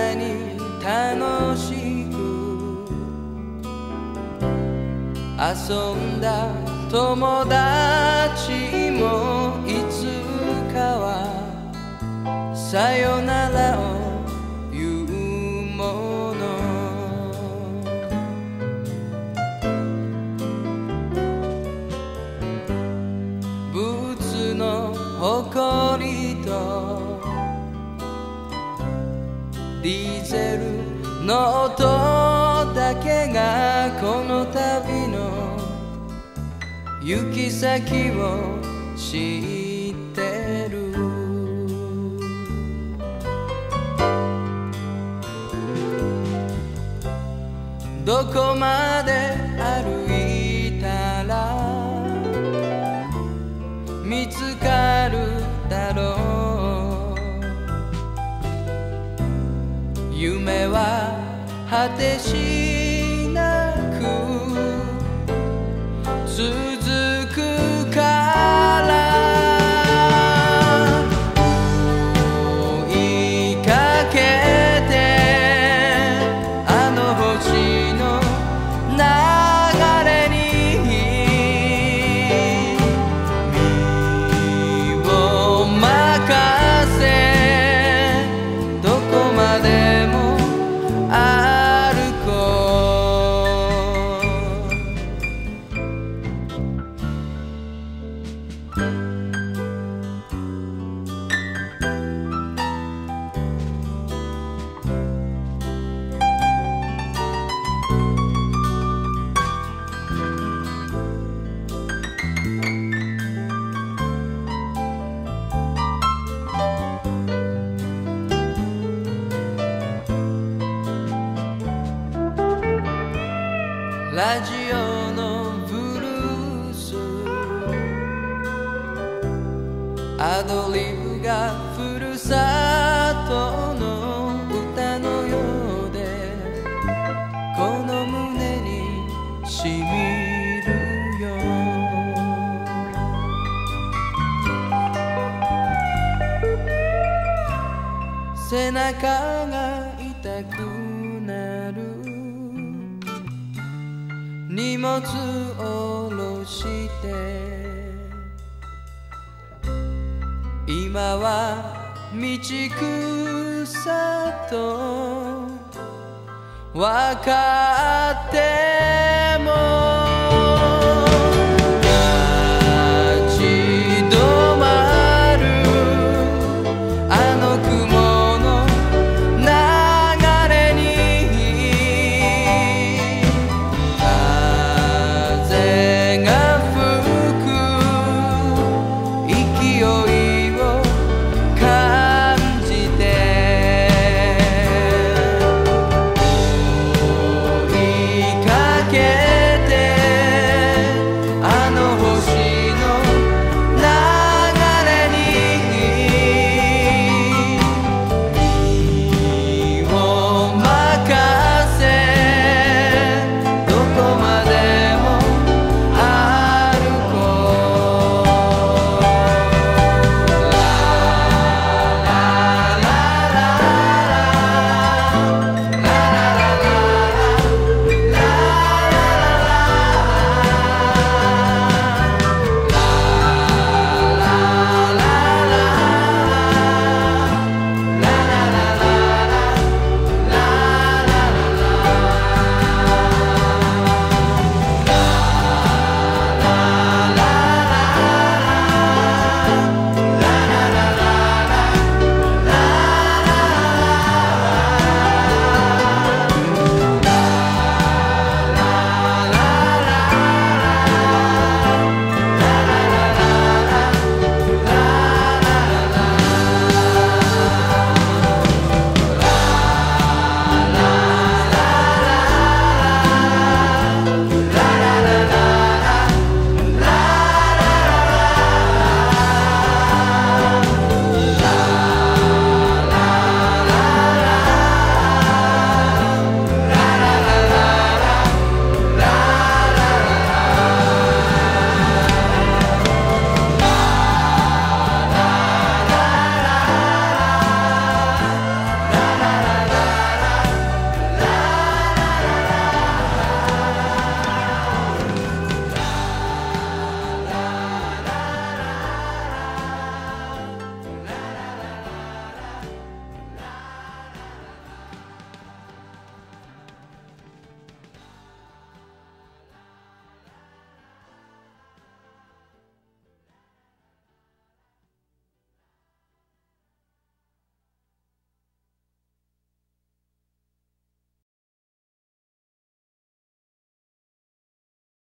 なに楽しく遊んだ友達もいつかはさよならを言うもの。ブーツのほこりとディーゼルの音だけがこの旅の行き先を知ってる。どこまで歩いたら見つかるだろう。夢は果てしなく続くから追いかけてあの星の流れに身を任せどこまでも歩こラジオのブルースアドリブがふるさとの歌のようでこの胸にしみるよ。背中が痛くなる荷物下ろして今は道草と分か